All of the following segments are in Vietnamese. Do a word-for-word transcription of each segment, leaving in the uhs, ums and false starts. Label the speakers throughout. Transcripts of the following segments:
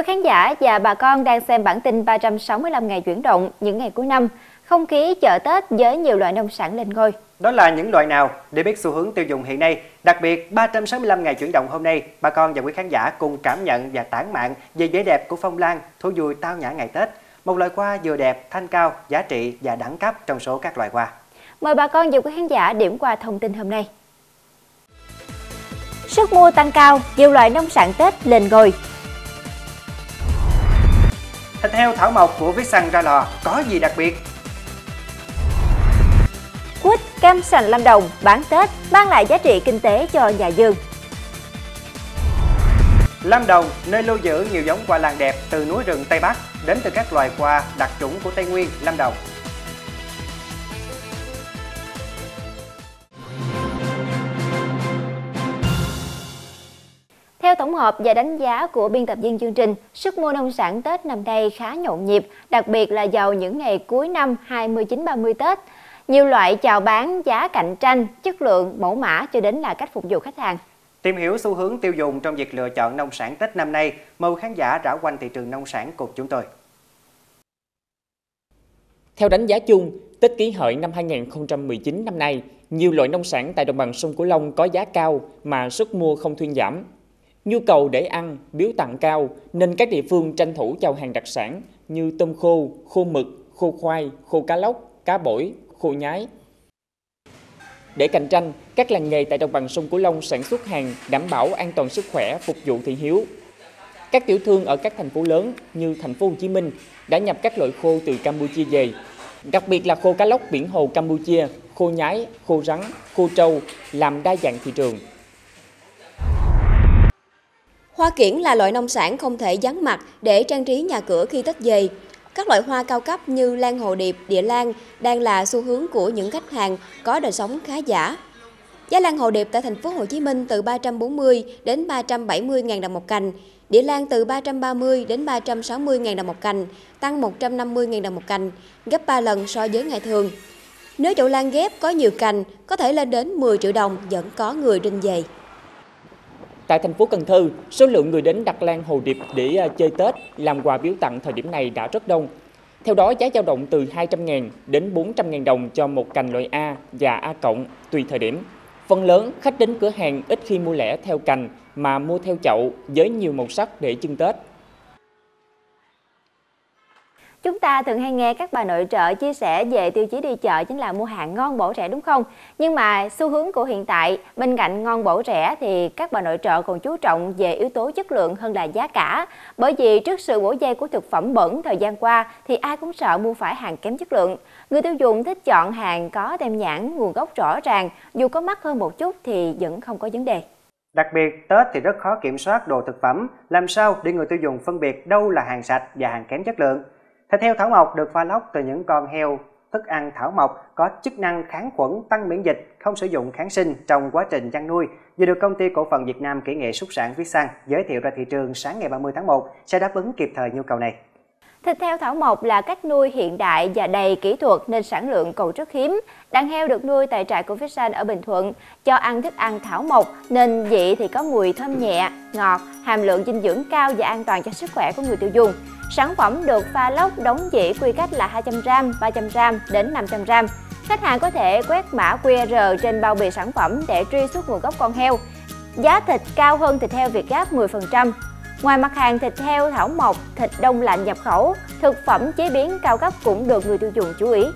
Speaker 1: khán giả và bà con đang xem bản tin ba trăm sáu mươi lăm ngày chuyển động những ngày cuối năm, không khí chợ Tết với nhiều loại nông sản lên ngôi.
Speaker 2: Đó là những loại nào? Để biết xu hướng tiêu dùng hiện nay, đặc biệt ba trăm sáu mươi lăm ngày chuyển động hôm nay, bà con và quý khán giả cùng cảm nhận và tản mạn về vẻ đẹp của phong lan, thú vui tao nhã ngày Tết. Một loài hoa vừa đẹp, thanh cao, giá trị và đẳng cấp trong số các loài hoa.
Speaker 1: Mời bà con và quý khán giả điểm qua thông tin hôm nay. Sức mua tăng cao, nhiều loại nông sản Tết lên ngôi.
Speaker 2: Thịt heo thảo mộc của Vietsun ra lò, có gì đặc biệt?
Speaker 1: Quýt, cam sành Lâm Đồng bán Tết mang lại giá trị kinh tế cho nhà vườn.
Speaker 2: Lâm Đồng, nơi lưu giữ nhiều giống hoa lan đẹp từ núi rừng Tây Bắc đến từ các loài hoa đặc trủng của Tây Nguyên, Lâm Đồng.
Speaker 1: Theo tổng hợp và đánh giá của biên tập viên chương trình, sức mua nông sản Tết năm nay khá nhộn nhịp, đặc biệt là vào những ngày cuối năm hai mươi chín ba mươi Tết. Nhiều loại chào bán giá cạnh tranh, chất lượng, mẫu mã cho đến là cách phục vụ khách hàng.
Speaker 2: Tìm hiểu xu hướng tiêu dùng trong việc lựa chọn nông sản Tết năm nay, mời khán giả rảo quanh thị trường nông sản cùng chúng tôi.
Speaker 3: Theo đánh giá chung, Tết Kỷ Hợi năm hai nghìn không trăm mười chín năm nay, nhiều loại nông sản tại đồng bằng sông Cửu Long có giá cao mà sức mua không thuyên giảm. Nhu cầu để ăn, biếu tặng cao nên các địa phương tranh thủ chào hàng đặc sản như tôm khô, khô mực, khô khoai, khô cá lóc, cá bổi, khô nhái. Để cạnh tranh, các làng nghề tại đồng bằng sông Cửu Long sản xuất hàng đảm bảo an toàn sức khỏe phục vụ thị hiếu. Các tiểu thương ở các thành phố lớn như thành phố Hồ Chí Minh đã nhập các loại khô từ Campuchia về, đặc biệt là khô cá lóc biển hồ Campuchia, khô nhái, khô rắn, khô trâu làm đa dạng thị trường.
Speaker 4: Hoa kiển là loại nông sản không thể vắng mặt để trang trí nhà cửa khi Tết về. Các loại hoa cao cấp như lan hồ điệp, địa lan đang là xu hướng của những khách hàng có đời sống khá giả. Giá lan hồ điệp tại thành phố Hồ Chí Minh từ ba trăm bốn mươi đến ba trăm bảy mươi nghìn đồng một cành, địa lan từ ba trăm ba mươi đến ba trăm sáu mươi nghìn đồng một cành, tăng một trăm năm mươi nghìn đồng một cành, gấp ba lần so với ngày thường. Nếu chậu lan ghép có nhiều cành, có thể lên đến mười triệu đồng, vẫn có người rinh về.
Speaker 3: Tại thành phố Cần Thơ, số lượng người đến đặt lan hồ điệp để chơi Tết, làm quà biếu tặng thời điểm này đã rất đông. Theo đó, giá dao động từ hai trăm nghìn đến bốn trăm nghìn đồng cho một cành loại A và A cộng tùy thời điểm. Phần lớn khách đến cửa hàng ít khi mua lẻ theo cành mà mua theo chậu với nhiều màu sắc để trưng Tết.
Speaker 1: Chúng ta thường hay nghe các bà nội trợ chia sẻ về tiêu chí đi chợ chính là mua hàng ngon bổ rẻ, đúng không? Nhưng mà xu hướng của hiện tại, bên cạnh ngon bổ rẻ thì các bà nội trợ còn chú trọng về yếu tố chất lượng hơn là giá cả. Bởi vì trước sự bổ dây của thực phẩm bẩn thời gian qua thì ai cũng sợ mua phải hàng kém chất lượng. Người tiêu dùng thích chọn hàng có tem nhãn, nguồn gốc rõ ràng, dù có mắc hơn một chút thì vẫn không có vấn đề.
Speaker 2: Đặc biệt, Tết thì rất khó kiểm soát đồ thực phẩm, làm sao để người tiêu dùng phân biệt đâu là hàng sạch và hàng kém chất lượng. Thịt heo thảo mộc được pha lóc từ những con heo thức ăn thảo mộc có chức năng kháng khuẩn, tăng miễn dịch, không sử dụng kháng sinh trong quá trình chăn nuôi, vừa được công ty cổ phần Việt Nam Kỹ nghệ Súc sản Vietsun giới thiệu ra thị trường sáng ngày ba mươi tháng một sẽ đáp ứng kịp thời nhu cầu này.
Speaker 1: Thịt heo thảo mộc là cách nuôi hiện đại và đầy kỹ thuật nên sản lượng còn rất hiếm. Đàn heo được nuôi tại trại của Vietsun ở Bình Thuận, cho ăn thức ăn thảo mộc nên vị thì có mùi thơm nhẹ, ngọt, hàm lượng dinh dưỡng cao và an toàn cho sức khỏe của người tiêu dùng. Sản phẩm được pha lóc đóng dĩa quy cách là hai trăm gam, ba trăm gam đến năm trăm gam. Khách hàng có thể quét mã quy rờ trên bao bì sản phẩm để truy xuất nguồn gốc con heo. Giá thịt cao hơn thịt heo Việt Gáp mười phần trăm. Ngoài mặt hàng thịt heo thảo mộc, thịt đông lạnh nhập khẩu, thực phẩm chế biến cao cấp cũng được người tiêu dùng chú ý.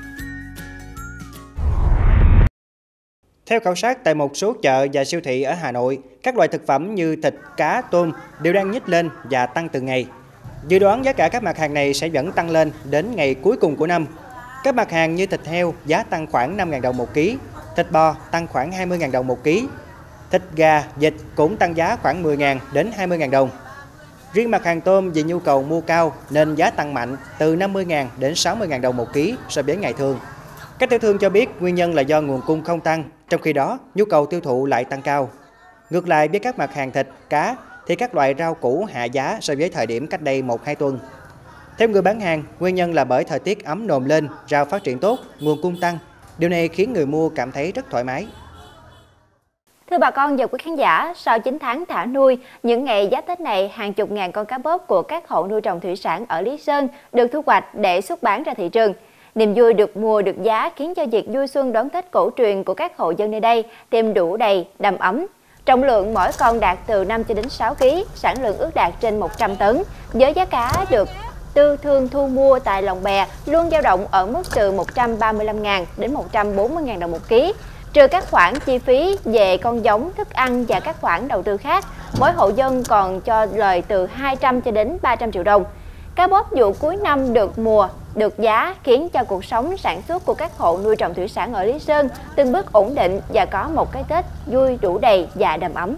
Speaker 2: Theo khảo sát tại một số chợ và siêu thị ở Hà Nội, các loại thực phẩm như thịt, cá, tôm đều đang nhích lên và tăng từng ngày. Dự đoán giá cả các mặt hàng này sẽ vẫn tăng lên đến ngày cuối cùng của năm. Các mặt hàng như thịt heo giá tăng khoảng năm nghìn đồng một ký, thịt bò tăng khoảng hai mươi nghìn đồng một ký, thịt gà, vịt cũng tăng giá khoảng mười nghìn đến hai mươi nghìn đồng. Riêng mặt hàng tôm vì nhu cầu mua cao nên giá tăng mạnh từ năm mươi nghìn đến sáu mươi nghìn đồng một ký so với ngày thường. Các tiểu thương cho biết nguyên nhân là do nguồn cung không tăng, trong khi đó nhu cầu tiêu thụ lại tăng cao. Ngược lại với các mặt hàng thịt, cá thì các loại rau củ hạ giá so với thời điểm cách đây một hai tuần. Theo người bán hàng, nguyên nhân là bởi thời tiết ấm nồm lên, rau phát triển tốt, nguồn cung tăng. Điều này khiến người mua cảm thấy rất thoải mái.
Speaker 1: Thưa bà con và quý khán giả, sau chín tháng thả nuôi, những ngày giáp Tết này, hàng chục ngàn con cá bớp của các hộ nuôi trồng thủy sản ở Lý Sơn được thu hoạch để xuất bán ra thị trường. Niềm vui được mùa được giá khiến cho việc vui xuân đón Tết cổ truyền của các hộ dân nơi đây thêm đủ đầy, đầm ấm. Trọng lượng mỗi con đạt từ năm cho đến sáu ki lô gam, sản lượng ước đạt trên một trăm tấn. Với giá cá được tư thương thu mua tại lồng bè luôn dao động ở mức từ một trăm ba mươi lăm nghìn đến một trăm bốn mươi nghìn đồng một ký. Trừ các khoản chi phí về con giống, thức ăn và các khoản đầu tư khác, mỗi hộ dân còn cho lời từ hai trăm cho đến ba trăm triệu đồng. Cá bớp vụ cuối năm được mùa, được giá khiến cho cuộc sống sản xuất của các hộ nuôi trồng thủy sản ở Lý Sơn từng bước ổn định và có một cái Tết vui đủ đầy và đầm ấm.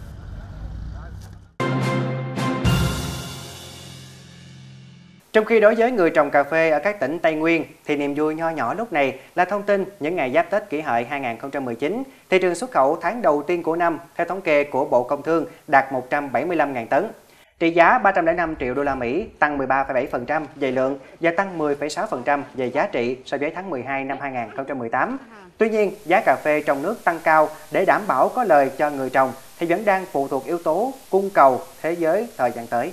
Speaker 2: Trong khi đối với người trồng cà phê ở các tỉnh Tây Nguyên thì niềm vui nho nhỏ lúc này là thông tin những ngày giáp Tết Kỷ Hợi hai nghìn không trăm mười chín, thị trường xuất khẩu tháng đầu tiên của năm theo thống kê của Bộ Công Thương đạt một trăm bảy mươi lăm nghìn tấn. Trị giá ba trăm lẻ năm triệu đô la Mỹ, tăng mười ba phẩy bảy phần trăm về lượng và tăng mười phẩy sáu phần trăm về giá trị so với tháng mười hai năm hai nghìn không trăm mười tám. Tuy nhiên, giá cà phê trong nước tăng cao để đảm bảo có lời cho người trồng thì vẫn đang phụ thuộc yếu tố cung cầu thế giới thời gian tới.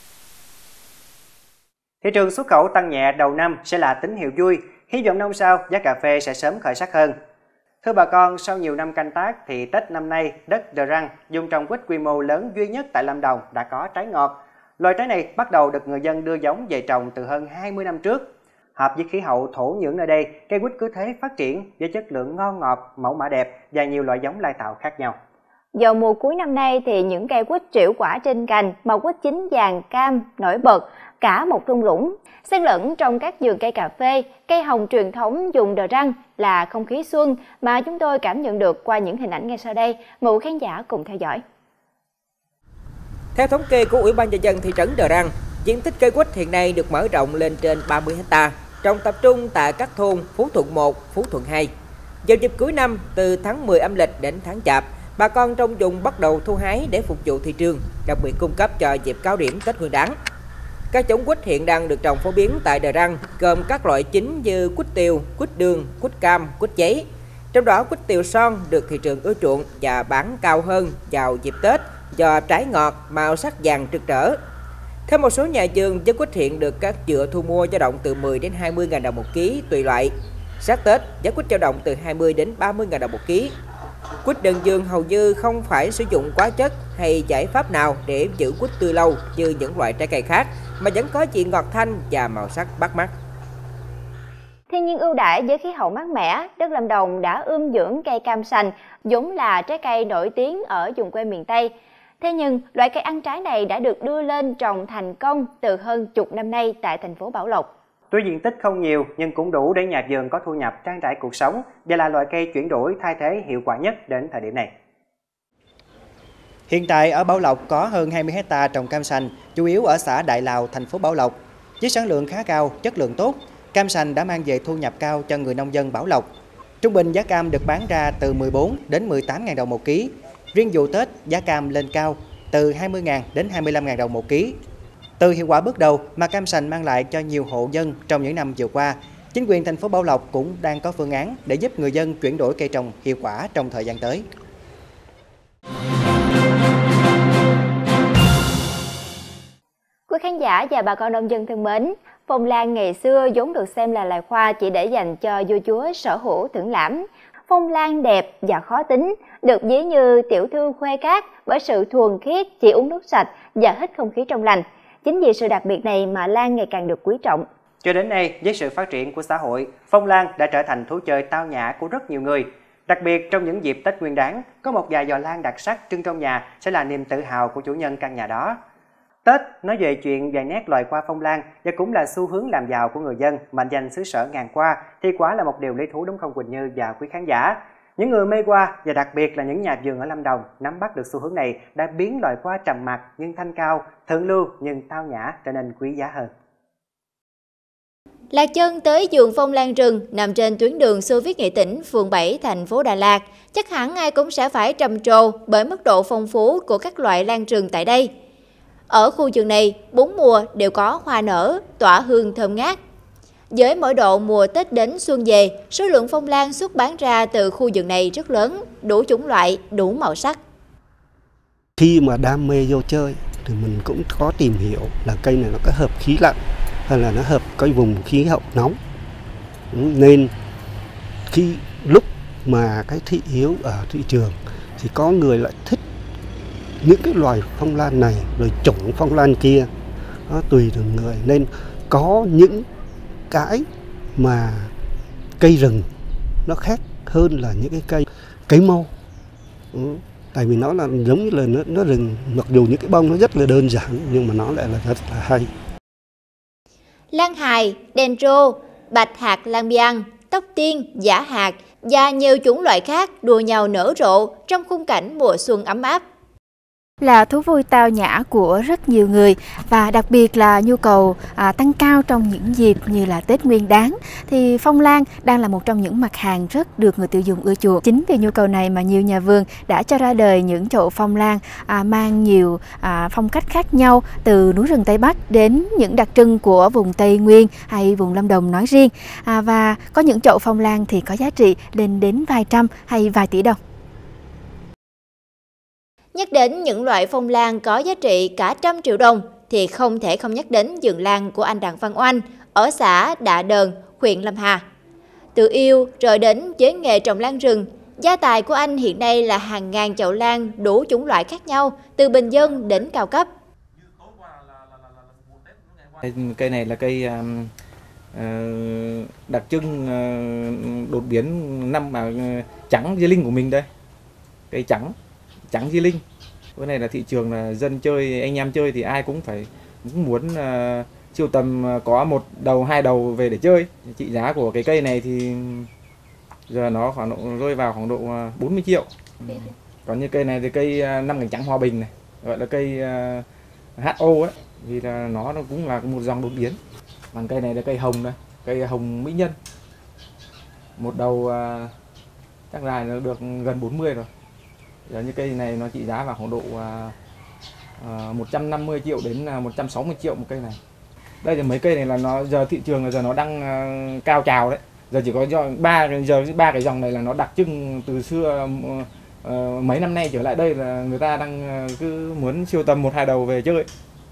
Speaker 2: Thị trường xuất khẩu tăng nhẹ đầu năm sẽ là tín hiệu vui, hy vọng năm sau giá cà phê sẽ sớm khởi sắc hơn. Thưa bà con, sau nhiều năm canh tác thì Tết năm nay, đất Đờ Răng, vùng trồng quýt quy mô lớn duy nhất tại Lâm Đồng đã có trái ngọt. Loài trái này bắt đầu được người dân đưa giống về trồng từ hơn hai mươi năm trước. Hợp với khí hậu thổ nhưỡng nơi đây, cây quýt cứ thế phát triển với chất lượng ngon ngọt, mẫu mã đẹp và nhiều loại giống lai tạo khác nhau.
Speaker 1: Vào mùa cuối năm nay thì những cây quýt trĩu quả trên cành, màu quýt chín vàng cam nổi bật, cả một thung lũng. Xen lẫn trong các vườn cây cà phê, cây hồng truyền thống vùng Đờ Răng là không khí xuân mà chúng tôi cảm nhận được qua những hình ảnh ngay sau đây. Mời quý khán giả cùng theo dõi.
Speaker 5: Theo thống kê của Ủy ban nhân dân thị trấn Đờ Răng, diện tích cây quýt hiện nay được mở rộng lên trên ba mươi héc ta, trồng tập trung tại các thôn Phú Thuận một, Phú Thuận hai. Vào dịp cuối năm từ tháng mười âm lịch đến tháng Chạp, bà con trong vùng bắt đầu thu hái để phục vụ thị trường, đặc biệt cung cấp cho dịp cao điểm Tết Nguyên đán. Các giống quýt hiện đang được trồng phổ biến tại Đờ Răng gồm các loại chính như quýt tiều, quýt đường, quýt cam, quýt giấy. Trong đó quýt tiều son được thị trường ưa chuộng và bán cao hơn vào dịp Tết do trái ngọt, màu sắc vàng rực rỡ. Theo một số nhà vườn, giá quýt hiện được các vựa thu mua dao động từ mười đến hai mươi nghìn đồng một ký tùy loại. Sát Tết, giá quýt dao động từ hai mươi đến ba mươi nghìn đồng một ký. Quýt đơn dương hầu như không phải sử dụng hóa chất hay giải pháp nào để giữ quýt tươi lâu như những loại trái cây khác, mà vẫn có vị ngọt thanh và màu sắc bắt mắt.
Speaker 1: Thiên nhiên ưu đãi với khí hậu mát mẻ, đất Lâm Đồng đã ươm dưỡng cây cam sành, vốn là trái cây nổi tiếng ở vùng quê miền Tây. Thế nhưng, loại cây ăn trái này đã được đưa lên trồng thành công từ hơn chục năm nay tại thành phố Bảo Lộc.
Speaker 2: Tuy diện tích không nhiều nhưng cũng đủ để nhà vườn có thu nhập trang trải cuộc sống và là loại cây chuyển đổi thay thế hiệu quả nhất đến thời điểm này. Hiện tại ở Bảo Lộc có hơn hai mươi héc ta trồng cam sành, chủ yếu ở xã Đại Lào, thành phố Bảo Lộc. Với sản lượng khá cao, chất lượng tốt, cam sành đã mang về thu nhập cao cho người nông dân Bảo Lộc. Trung bình giá cam được bán ra từ mười bốn đến mười tám nghìn đồng một ký. Riêng vụ Tết, giá cam lên cao từ hai mươi nghìn đến hai mươi lăm nghìn đồng một ký. Từ hiệu quả bước đầu mà cam sành mang lại cho nhiều hộ dân trong những năm vừa qua, chính quyền thành phố Bảo Lộc cũng đang có phương án để giúp người dân chuyển đổi cây trồng hiệu quả trong thời gian tới.
Speaker 1: Quý khán giả và bà con nông dân thân mến, phong lan ngày xưa vốn được xem là loài hoa chỉ để dành cho vua chúa sở hữu thưởng lãm. Phong lan đẹp và khó tính, được ví như tiểu thư khuê cát bởi sự thuần khiết, chỉ uống nước sạch và hít không khí trong lành. Chính vì sự đặc biệt này mà lan ngày càng được quý trọng.
Speaker 2: Cho đến nay, với sự phát triển của xã hội, phong lan đã trở thành thú chơi tao nhã của rất nhiều người. Đặc biệt trong những dịp Tết Nguyên đán, có một vài giò lan đặc sắc trưng trong nhà sẽ là niềm tự hào của chủ nhân căn nhà đó. Tết nói về chuyện vài nét loài hoa phong lan và cũng là xu hướng làm giàu của người dân mệnh danh xứ sở ngàn hoa thì quả là một điều lý thú đúng không Quỳnh Như và quý khán giả. Những người mê hoa và đặc biệt là những nhà vườn ở Lâm Đồng nắm bắt được xu hướng này đã biến loài hoa trầm mặc nhưng thanh cao, thượng lưu nhưng tao nhã trở nên quý giá hơn.
Speaker 1: Lạc chân tới vườn phong lan rừng nằm trên tuyến đường Xô Viết Nghệ Tĩnh, phường bảy, thành phố Đà Lạt. Chắc hẳn ai cũng sẽ phải trầm trồ bởi mức độ phong phú của các loại lan rừng tại đây. Ở khu vườn này, bốn mùa đều có hoa nở, tỏa hương thơm ngát. Với mỗi độ mùa Tết đến xuân về, số lượng phong lan xuất bán ra từ khu vườn này rất lớn, đủ chủng loại, đủ màu sắc.
Speaker 6: Khi mà đam mê vô chơi thì mình cũng có tìm hiểu là cây này nó có hợp khí lạnh hay là nó hợp cái vùng khí hậu nóng. Nên khi lúc mà cái thị hiếu ở thị trường thì có người lại thích những cái loài phong lan này rồi chủng phong lan kia, nó tùy từng người. Nên có những cái mà cây rừng nó khác hơn là những cái cây cây mâu. Ừ. Tại vì nó là giống như là nó, nó rừng, mặc dù những cái bông nó rất là đơn giản nhưng mà nó lại là rất là hay.
Speaker 1: Lan hài, đèn rô, bạch hạt lan biang, tóc tiên, giả hạt và nhiều chủng loại khác đua nhau nở rộ trong khung cảnh mùa xuân ấm áp.
Speaker 7: Là thú vui tao nhã của rất nhiều người và đặc biệt là nhu cầu à, tăng cao trong những dịp như là Tết Nguyên Đán thì phong lan đang là một trong những mặt hàng rất được người tiêu dùng ưa chuộng. Chính vì nhu cầu này mà nhiều nhà vườn đã cho ra đời những chậu phong lan à, mang nhiều à, phong cách khác nhau, từ núi rừng Tây Bắc đến những đặc trưng của vùng Tây Nguyên hay vùng Lâm Đồng nói riêng, à, và có những chậu phong lan thì có giá trị lên đến vài trăm hay vài tỷ đồng.
Speaker 1: Nhắc đến những loại phong lan có giá trị cả trăm triệu đồng thì không thể không nhắc đến vườn lan của anh Đặng Văn Oanh ở xã Đạ Đờn, huyện Lâm Hà. Tự yêu rồi đến với nghề trồng lan rừng, gia tài của anh hiện nay là hàng ngàn chậu lan đủ chủng loại khác nhau, từ bình dân đến cao cấp.
Speaker 8: Cây này là cây uh, đặc trưng uh, đột biến năm mà uh, trắng di linh của mình đây, cây trắng. Trắng di linh. Cái này là thị trường là dân chơi, anh em chơi thì ai cũng phải cũng muốn uh, siêu tầm uh, có một đầu hai đầu về để chơi. Trị giá của cái cây này thì giờ nó khoảng độ rơi vào khoảng độ uh, bốn mươi triệu. Còn như cây này thì cây uh, năm cành trắng hòa bình này, gọi là cây uh, hát o ấy, vì là nó, nó cũng là một dòng đột biến. Còn cây này là cây hồng đây, cây hồng mỹ nhân. Một đầu uh, chắc dài nó được gần bốn mươi rồi. Giờ như cây này nó trị giá vào khoảng độ uh, một trăm năm mươi triệu đến một trăm sáu mươi triệu một cây này. Đây thì mấy cây này là nó giờ thị trường là giờ nó đang uh, cao trào đấy. Giờ chỉ có do ba giờ ba cái dòng này là nó đặc trưng từ xưa, uh, mấy năm nay trở lại đây là người ta đang uh, cứ muốn siêu tầm một hai đầu về chơi.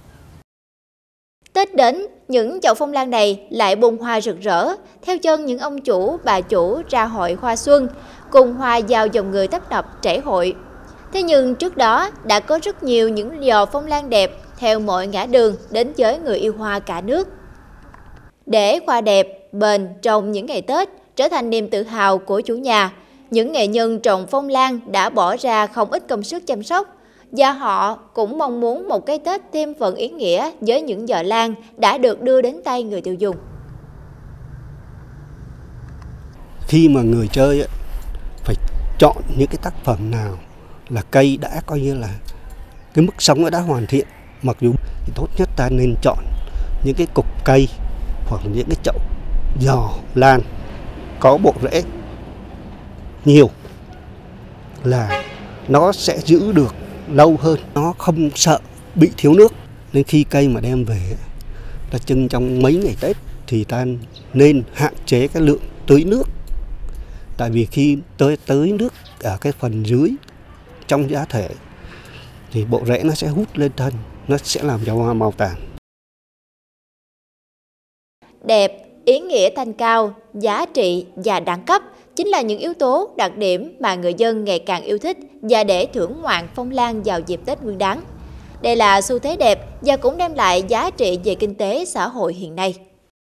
Speaker 1: Tết đến, những chậu phong lan này lại bông hoa rực rỡ, theo chân những ông chủ, bà chủ ra hội hoa xuân, cùng hoa vào dòng người tấp nập trễ hội. Thế nhưng trước đó đã có rất nhiều những giò phong lan đẹp theo mọi ngã đường đến với người yêu hoa cả nước. Để hoa đẹp, bền trong những ngày Tết trở thành niềm tự hào của chủ nhà, những nghệ nhân trồng phong lan đã bỏ ra không ít công sức chăm sóc, và họ cũng mong muốn một cái Tết thêm phần ý nghĩa với những giò lan đã được đưa đến tay người tiêu dùng.
Speaker 6: Khi mà người chơi ấy, phải chọn những cái tác phẩm nào là cây đã coi như là cái mức sống nó đã hoàn thiện. Mặc dù thì tốt nhất ta nên chọn những cái cục cây hoặc là những cái chậu giò lan có bộ rễ nhiều, là nó sẽ giữ được lâu hơn, nó không sợ bị thiếu nước. Nên khi cây mà đem về ta trưng trong mấy ngày Tết thì ta nên hạn chế cái lượng tưới nước. Tại vì khi tới tưới nước ở cái phần dưới trong giá thể thì bộ rễ nó sẽ hút lên thân, nó sẽ làm cho hoa mau tàn.
Speaker 1: Đẹp, ý nghĩa thanh cao, giá trị và đẳng cấp chính là những yếu tố đặc điểm mà người dân ngày càng yêu thích và để thưởng ngoạn phong lan vào dịp Tết Nguyên Đán. Đây là xu thế đẹp và cũng đem lại giá trị về kinh tế xã hội hiện nay.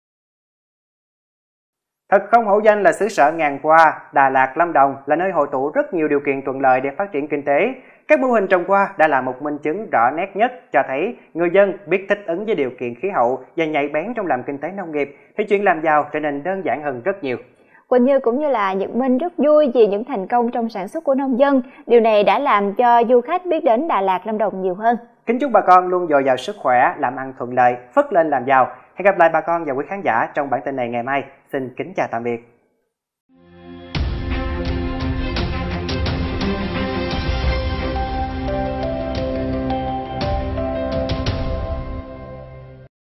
Speaker 2: Thật không hổ danh là xứ sở ngàn hoa, Đà Lạt, Lâm Đồng là nơi hội tụ rất nhiều điều kiện thuận lợi để phát triển kinh tế. Các mô hình trồng hoa đã là một minh chứng rõ nét nhất cho thấy người dân biết thích ứng với điều kiện khí hậu và nhạy bén trong làm kinh tế nông nghiệp thì chuyện làm giàu trở nên đơn giản hơn rất nhiều.
Speaker 1: Quỳnh Như cũng như là Nhật Minh rất vui vì những thành công trong sản xuất của nông dân. Điều này đã làm cho du khách biết đến Đà Lạt, Lâm Đồng nhiều hơn.
Speaker 2: Kính chúc bà con luôn dồi dào sức khỏe, làm ăn thuận lợi, phất lên làm giàu. Hẹn gặp lại bà con và quý khán giả trong bản tin này ngày mai. Xin kính chào tạm biệt.